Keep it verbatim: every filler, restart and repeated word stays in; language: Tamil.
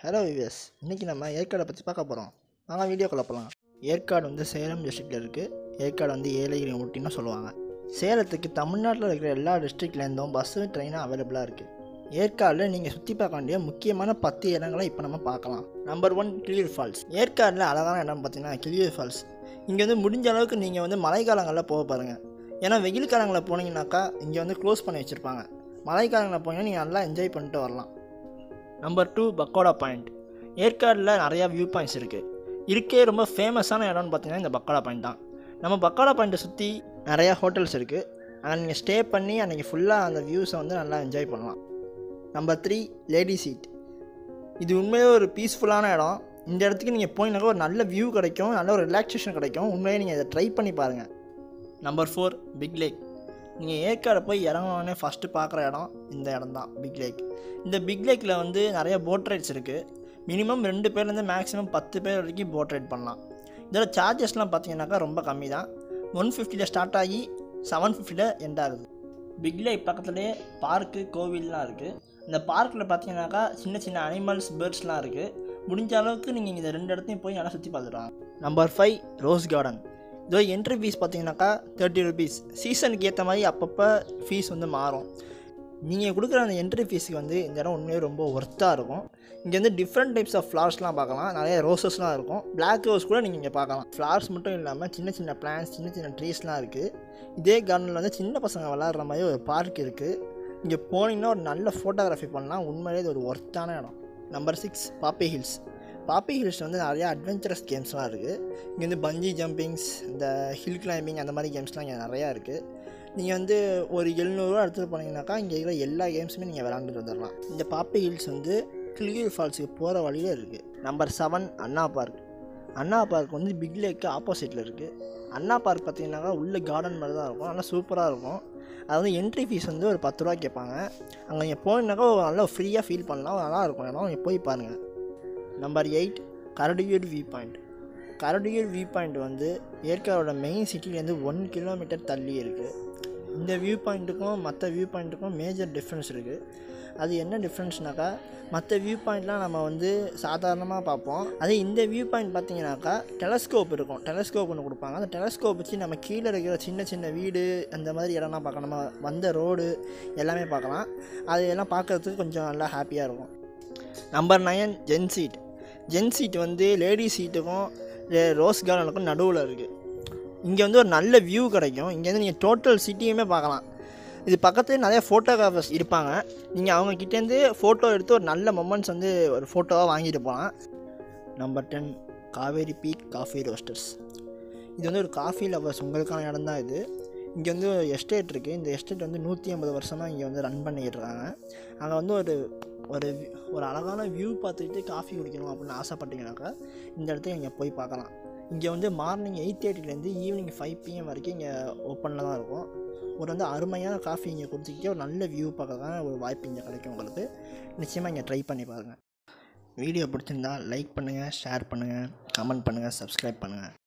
ஹலோ வியூவர்ஸ், இன்றைக்கி நம்ம ஏற்காடை பற்றி பார்க்க போகிறோம். வாங்க வீடியோக்குள்ள போகலாம். ஏற்காடு வந்து சேலம் டிஸ்ட்ரிக்டில் இருக்குது. ஏற்காடு வந்து ஏலகிரி ஊட்டின்னு சொல்லுவாங்க. சேலத்துக்கு தமிழ்நாட்டில் இருக்கிற எல்லா டிஸ்ட்ரிக்ட்லேருந்தும் பஸ்ஸு ட்ரெயினும் அவைலபிளாக இருக்குது. ஏற்காடில் நீங்கள் சுற்றி பார்க்க வேண்டிய முக்கியமான பத்து இடங்களை இப்போ நம்ம பார்க்கலாம். Number one, Kiliyur Falls. ஏற்காடில் அழகான இடம் பார்த்தீங்கன்னா கிளியூர் ஃபால்ஸ். இங்கே வந்து முடிஞ்ச அளவுக்கு நீங்கள் வந்து மழைக்காலங்களில் போக பாருங்கள். ஏன்னா வெயில் காலங்களில் போனீங்கன்னாக்கா இங்கே வந்து க்ளோஸ் பண்ணி வச்சுருப்பாங்க. மழைக்காலங்களில் போனீங்கன்னா நீங்கள் நல்லா என்ஜாய் பண்ணிட்டு வரலாம். Number two, Pagoda Point. ஏற்காடில் நிறையா வியூ பாயிண்ட்ஸ் இருக்குது. இருக்கே ரொம்ப ஃபேமஸான இடம்னு பார்த்தீங்கன்னா இந்த பக்கோடா பாயிண்ட் தான். நம்ம பக்கோடா பாயிண்ட்டை சுற்றி நிறையா ஹோட்டல்ஸ் இருக்குது. ஆனால் நீங்கள் ஸ்டே பண்ணி அன்றைக்கி ஃபுல்லாக அந்த வியூஸை வந்து நல்லா என்ஜாய் பண்ணலாம். Number three, Lady Seat. இது உண்மையே ஒரு பீஸ்ஃபுல்லான இடம். இந்த இடத்துக்கு நீங்கள் போனீங்கன்னாக்கா ஒரு நல்ல வியூ கிடைக்கும், நல்ல ஒரு ரிலாக்ஸேஷன் கிடைக்கும். உண்மையே நீங்கள் இதை ட்ரை பண்ணி பாருங்கள். Number four, Big Lake. நீங்கள் ஏற்காடை போய் இறங்கினோடனே ஃபஸ்ட்டு பார்க்குற இடம் இந்த இடம் தான், பிக் லேக். இந்த பிக் லேக்கில் வந்து நிறைய போட் ரைட்ஸ் இருக்குது. மினிமம் ரெண்டு பேர்லேருந்து மேக்ஸிமம் பத்து பேர் வரைக்கும் போட் ரைட் பண்ணலாம். இதோட சார்ஜஸ்லாம் பார்த்தீங்கன்னாக்கா ரொம்ப கம்மி தான். ஒன் ஃபிஃப்டியில் ஸ்டார்ட் ஆகி செவன் ஃபிஃப்டியில் எண்ட் ஆகுது. பிக் லேக் பக்கத்துலேயே பார்க்கு, கோவில்லாம் இருக்குது. இந்த பார்க்கில் பார்த்தீங்கன்னாக்கா சின்ன சின்ன அனிமல்ஸ், பேர்ட்ஸ்லாம் இருக்குது. முடிஞ்ச அளவுக்கு நீங்கள் இந்த ரெண்டு இடத்தையும் போய் நல்லா சுற்றி பார்த்துடுவாங்க. Number five, Rose Garden. இதோ என்ட்ரி ஃபீஸ் பார்த்தீங்கன்னாக்கா தேர்ட்டி ருபீஸ். சீசனுக்கு ஏற்ற மாதிரி அப்பப்போ ஃபீஸ் வந்து மாறும். நீங்கள் கொடுக்குற அந்த என்ட்ரி ஃபீஸுக்கு வந்து இந்த இடம் உண்மையே ரொம்ப ஒர்த்தாக இருக்கும். இங்கே வந்து டிஃப்ரெண்ட் டைப்ஸ் ஆஃப் ஃப்ளவர்ஸ்லாம் பார்க்கலாம். நிறைய ரோசஸ்லாம் இருக்கும். பிளாக் ரோஸ் கூட நீங்கள் இங்கே பார்க்கலாம். ஃப்ளவர்ஸ் மட்டும் இல்லாமல் சின்ன சின்ன பிளான்ஸ், சின்ன சின்ன ட்ரீஸ்லாம் இருக்குது. இதே கார்டனில் வந்து சின்ன பசங்க விளாட்ற மாதிரி ஒரு பார்க் இருக்குது. இங்கே போனீங்கன்னா ஒரு நல்ல ஃபோட்டோகிராஃபி பண்ணலாம். உண்மையிலே இது ஒரு ஒர்த்தான இடம். Number six, Poppy Hills. Poppy Hills வந்து நிறையா அட்வென்ச்சரஸ் கேம்ஸ்லாம் இருக்குது. இங்கே வந்து பஞ்சி ஜம்பிங்ஸ், இந்த ஹில் கிளைம்பிங், அந்த மாதிரி கேம்ஸ்லாம் இங்கே நிறையா இருக்குது. நீங்கள் வந்து ஒரு எழுநூறுவா எடுத்துகிட்டு போனீங்கன்னாக்கா இங்கே இருக்கிற எல்லா கேம்ஸுமே நீங்கள் விளாண்டுட்டு வந்துடலாம். இந்த பாப்பி ஹில்ஸ் வந்து கிளியூர் ஃபால்ஸுக்கு போகிற வழியில் இருக்குது. Number seven, Anna Park. Anna Park வந்து பிக் லேக்கு ஆப்போசிட்டில் இருக்குது. அண்ணா பார்க் பார்த்தீங்கன்னாக்கா உள்ள கார்டன் மாதிரி தான் இருக்கும். நல்லா சூப்பராக இருக்கும். அது வந்து என்ட்ரி ஃபீஸ் வந்து ஒரு பத்து ரூபா கேட்பாங்க. அங்கே நீங்கள் போனீங்கன்னாக்கா நல்லா ஃப்ரீயாக ஃபீல் பண்ணலாம். நல்லா இருக்கும் இடம். நீங்கள் போய் பாருங்கள். Number eight, Karadiyur view point. Karadiyur view point வந்து ஏற்காடோட மெயின் சிட்டிலேருந்து ஒன் கிலோமீட்டர் தள்ளி இருக்குது. இந்த வியூ பாயிண்ட்டுக்கும் மற்ற வியூ பாயிண்ட்டுக்கும் மேஜர் டிஃப்ரென்ஸ் இருக்குது. அது என்ன டிஃப்ரென்ஸ்னாக்கா, மற்ற வியூ பாயிண்ட்லாம் நம்ம வந்து சாதாரணமாக பார்ப்போம். அதே இந்த வியூ பாயிண்ட் பார்த்தீங்கன்னாக்கா டெலஸ்கோப் இருக்கும். டெலஸ்கோப் ஒன்று கொடுப்பாங்க. அந்த டெலஸ்கோப் வச்சு நம்ம கீழே இருக்கிற சின்ன சின்ன வீடு, அந்த மாதிரி இடம்லாம் பார்க்கலாம். நம்ம வந்த ரோடு எல்லாமே பார்க்கலாம். அது எல்லாம் பார்க்குறதுக்கு கொஞ்சம் நல்லா ஹாப்பியாக இருக்கும். Number nine, Zen Seat. Zen Seat வந்து லேடி சீட்டுக்கும் ரோஸ் கார்டனுக்கும் நடுவில் இருக்குது. இங்கே வந்து ஒரு நல்ல வியூ கிடைக்கும். இங்கேருந்து நீங்கள் டோட்டல் சிட்டியுமே பார்க்கலாம். இது பக்கத்துலேயே நிறைய ஃபோட்டோகிராஃபர்ஸ் இருப்பாங்க. நீங்கள் அவங்கக்கிட்டேருந்து ஃபோட்டோ எடுத்து ஒரு நல்ல மொமெண்ட்ஸ் வந்து ஒரு ஃபோட்டோவாக வாங்கிட்டு போகலாம். Number ten, Kaveri Peak Coffee Roasters. இது வந்து ஒரு காஃபி லவர்ஸ் உங்களுக்கான இடம் தான் இது. இங்கே வந்து ஒரு எஸ்டேட் இருக்குது. இந்த எஸ்டேட் வந்து நூற்றி ஐம்பது வருஷமாக இங்கே வந்து ரன் பண்ணிக்கிட்டு இருக்காங்க. அங்கே வந்து ஒரு ஒரு ஒரு அழகான வியூ பார்த்துக்கிட்டு காஃபி குடிக்கணும் அப்படின்னு ஆசைப்பட்டீங்கன்னாக்கா இந்த இடத்துக்கு இங்கே போய் பார்க்கலாம். இங்கே வந்து மார்னிங் எயிட் தேர்ட்டிலேருந்து ஈவினிங் ஃபைவ் பிஎம் வரைக்கும் இங்கே ஓப்பனில் தான் இருக்கும். ஒரு வந்து அருமையான காஃபி இங்கே குடிச்சிக்கிட்டே ஒரு நல்ல வியூ பார்க்கறதுக்கான ஒரு வாய்ப்பு இங்கே கிடைக்கும் உங்களுக்கு. நிச்சயமாக இங்கே ட்ரை பண்ணி பாருங்கள். வீடியோ பிடிச்சிருந்தால் லைக் பண்ணுங்கள், ஷேர் பண்ணுங்கள், கமெண்ட் பண்ணுங்கள், சப்ஸ்கிரைப் பண்ணுங்கள்.